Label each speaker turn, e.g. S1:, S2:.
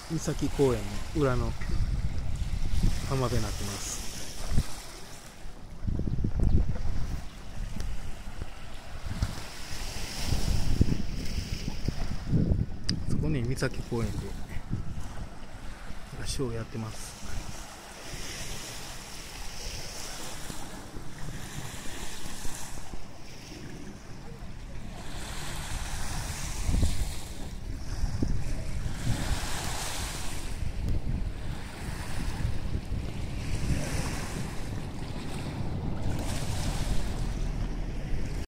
S1: 三崎公園の裏の浜辺になってます。そこに三崎公園でショーをやってます。